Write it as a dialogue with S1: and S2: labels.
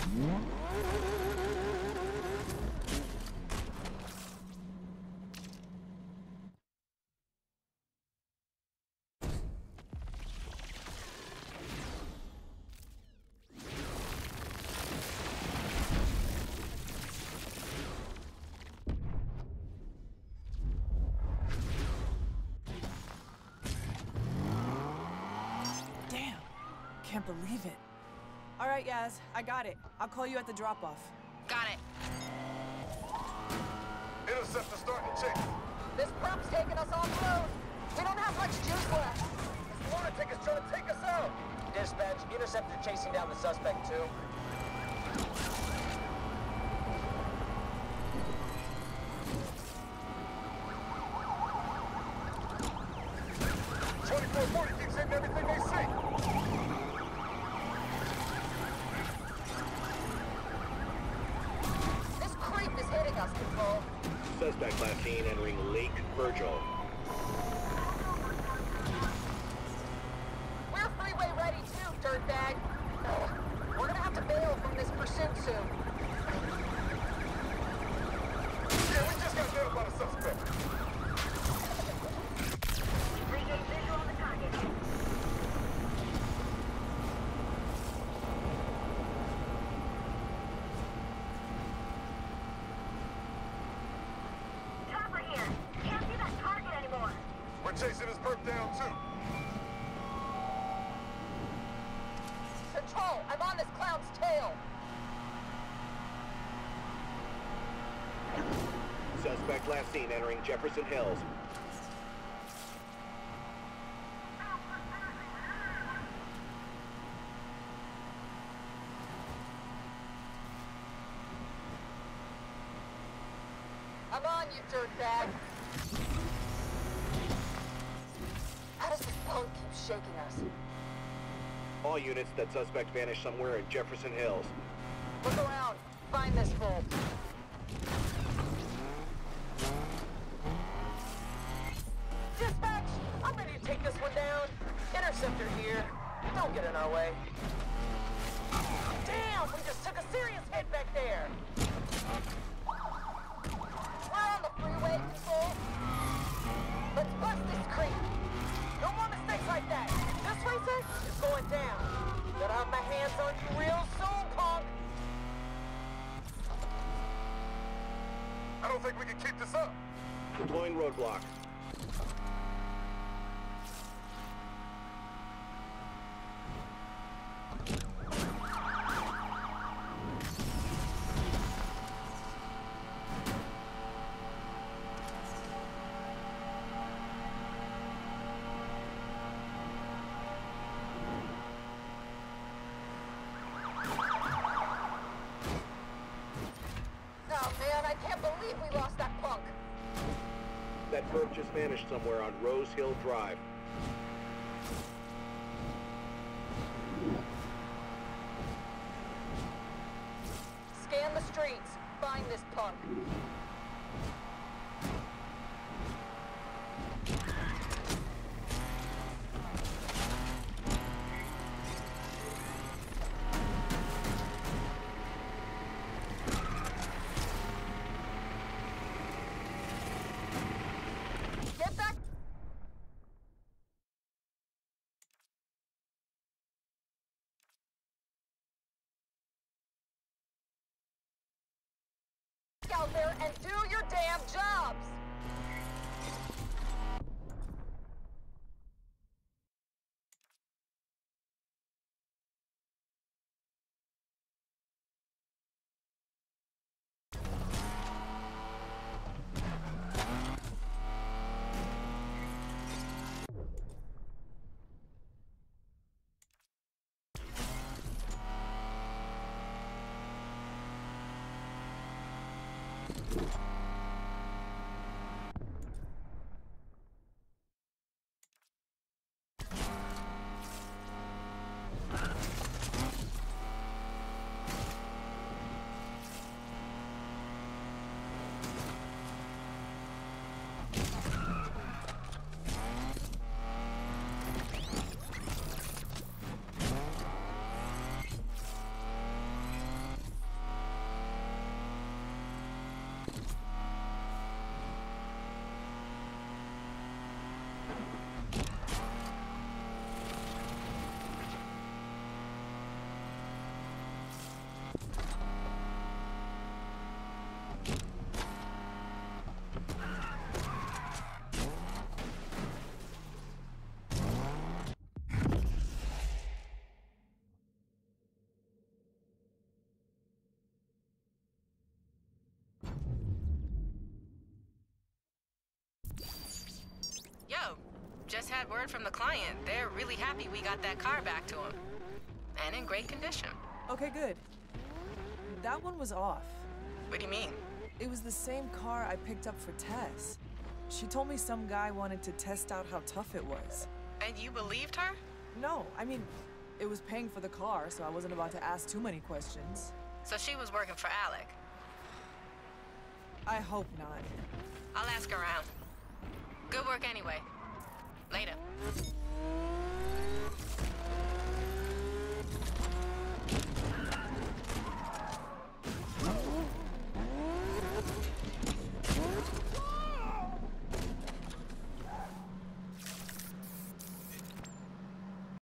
S1: Can't believe it. All right, Yaz, I got it. I'll call you at the drop-off.
S2: Got it.
S3: Interceptor starting to chase.
S4: This pump's taking us off road. We don't have much juice left.
S3: This lunatic is trying to take us out.
S5: Dispatch, Interceptor chasing down the suspect too.
S3: Keeps hitting everything they see.
S4: This creep is hitting us, Control.
S6: Suspect last seen entering Lake Virgil.
S4: We're freeway ready too, dirtbag. We're gonna have to bail from this pursuit soon.
S3: Yeah, we just got nailed by the suspect.
S2: Regain visual on the target. Chopper here. Can't see that target anymore.
S3: We're chasing this perp down too.
S4: Control, I'm on this clown's tail.
S6: Suspect last seen entering Jefferson Hills.
S4: I'm on you, dirtbag. How does this punk keep shaking us?
S6: All units, that suspect vanished somewhere in Jefferson Hills.
S4: Look around. Find this fool. Dispatch! I'm ready to take this one down. Interceptor here. Don't get in our way. Damn! We just took a serious hit back there. We're on the freeway, Control. Let's bust this creep. No more mistakes like that. This racer is going down. Gonna have my hands on you real soon, punk.
S3: I don't think we can keep this up.
S6: Deploying roadblock.
S4: Oh man, I can't believe we lost that punk.
S6: That perp just vanished somewhere on Rose Hill Drive.
S4: Scan the streets. Find this punk. Get back! Out there and do your damn jobs!
S7: Yo, just had word from the client. They're really happy we got that car back to them. And in great condition.
S1: Okay, good. That one was off.
S7: What do you mean?
S1: It was the same car I picked up for Tess. She told me some guy wanted to test out how tough it was.
S7: And you believed her?
S1: No, I mean, it was paying for the car, so I wasn't about to ask too many questions.
S7: So she was working for Alec.
S1: I hope not.
S7: I'll ask around. Good work anyway. Later.